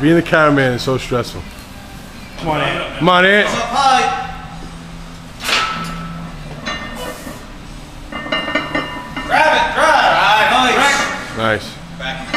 Being the cameraman is so stressful. Come on, Ant. Come on, Ant. What's up, high? Grab it, grab. Nice. Nice. Back.